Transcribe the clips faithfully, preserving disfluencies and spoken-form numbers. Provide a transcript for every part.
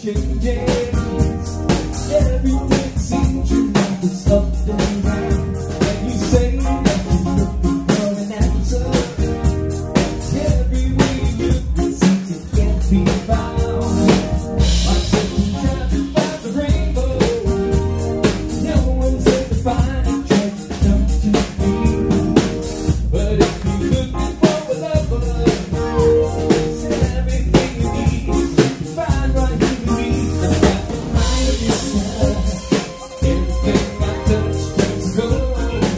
changes. Everything seems you know is up and down. And you say that you're looking for an answer. Everywhere you look, it seems it can't be found. I said you try to find the rainbow. No one's ever find it, try to come to me. But if you're looking for a lover, said everything you need, you can find right here with me. I've got the mind of yourself. Everything I touch turns gold.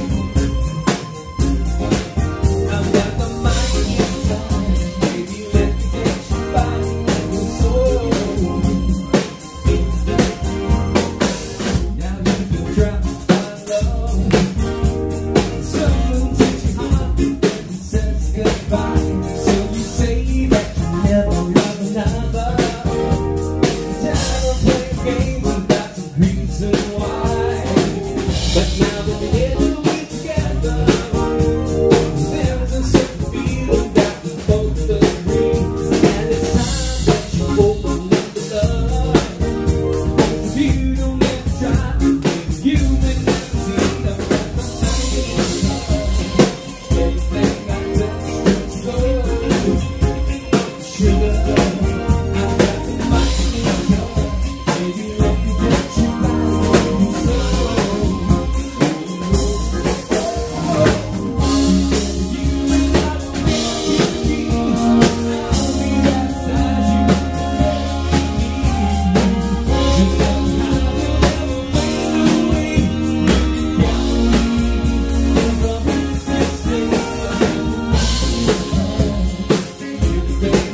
I've got the mind of yourself. Baby, let me get your body and your soul. Now you can try to find love. Someone takes your heart and then says goodbye. So you say that you never love another. Tired of playing games without some reason why. But now that we're doing together, there's a certain feeling that we both agree. And it's time that you open up the love. If you don't ever try, you may never see the right everything I touch turns gold. Sugar, I've got the mind of yourself. Baby, let me touch your body and your soul. You and I will make it be. I'll be right beside you. Just somehow you'll never fade away. Got me from existing. Everything